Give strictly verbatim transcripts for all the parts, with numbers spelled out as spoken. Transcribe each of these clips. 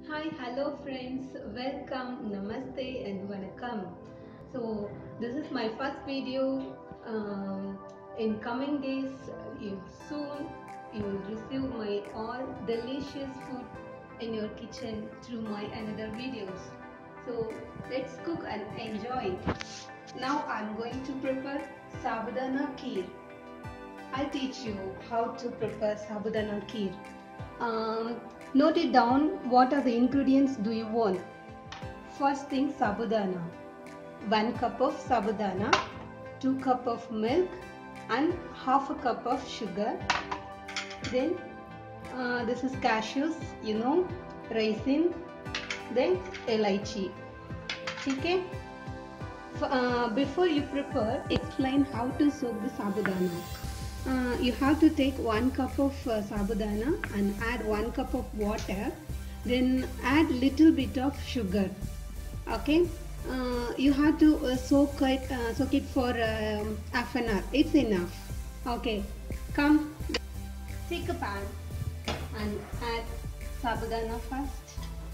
Hi, hello friends, welcome, namaste and vanakkam. So this is my first video. Um, in coming days, you soon you will receive my all delicious food in your kitchen through my another videos. So let's cook and enjoy. Now I'm going to prepare sabudana kheer. I'll teach you how to prepare sabudana kheer. Um, note it down. What are the ingredients do you want? First thing, sabudana. One cup of sabudana, two cup of milk and half a cup of sugar. Then uh, this is cashews, you know, raisin, then elaichi. Okay. Uh, before you prepare, explain how to soak the sabudana. Uh, you have to take one cup of uh, sabudana and add one cup of water, then add little bit of sugar. Okay, uh, you have to uh, soak it uh, soak it for uh, half an hour. It's enough. Okay, come, take a pan and add sabudana first.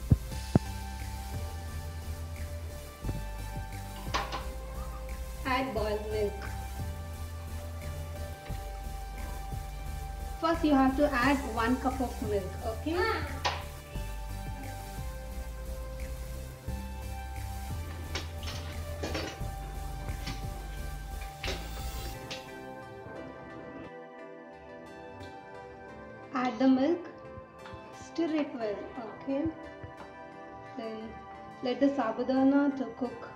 Add boiled milk. First you have to add one cup of milk, okay? Add the milk, stir it well, okay? Then let the sabudana to cook.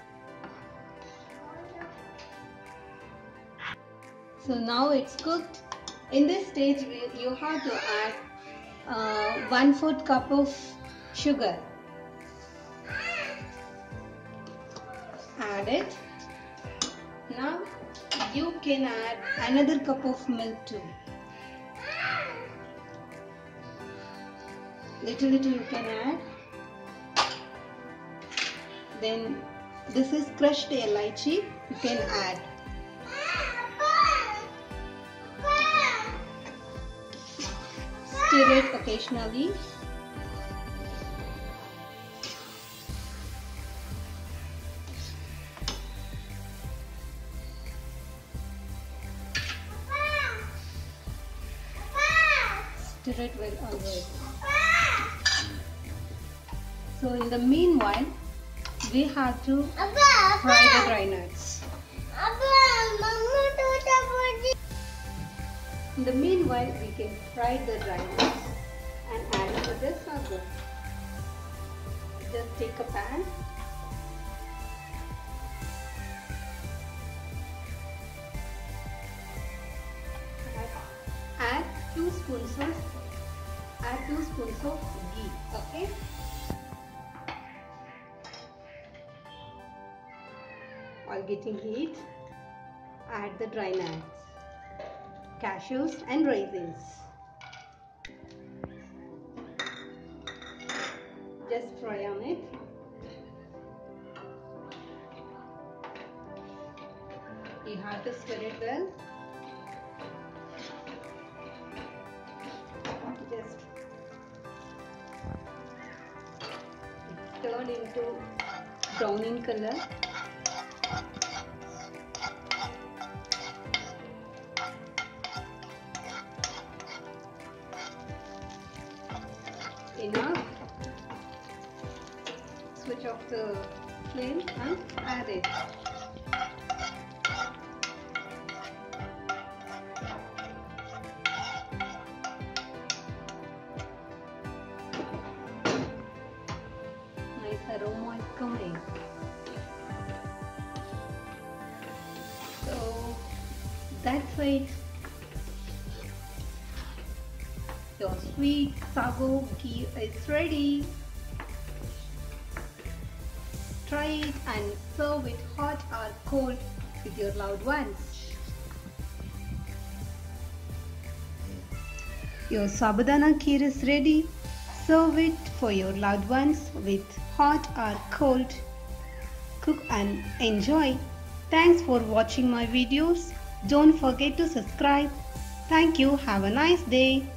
So now it's cooked. In this stage, you have to add uh, one fourth cup of sugar. Add it. Now you can add another cup of milk too. Little little you can add. Then this is crushed elaichi. You can add. Stir it occasionally. Stir it well always. So in the meanwhile, we have to fry the dry nuts. In the meanwhile, we can fry the dry nuts and add it to the sagu. Just take a pan. Add two spoons of add two spoons of ghee. Okay. While getting heat, add the dry nuts, cashews and raisins. Just fry on it. You have to stir it well. Just turn into brown in color. Enough. Switch off the flame and add it. Nice aroma is coming. So that's it. Your sweet sagu kheer is ready. Try it and serve it hot or cold with your loved ones. Your sabudana kheer is ready. Serve it for your loved ones with hot or cold. Cook and enjoy. Thanks for watching my videos. Don't forget to subscribe. Thank you. Have a nice day.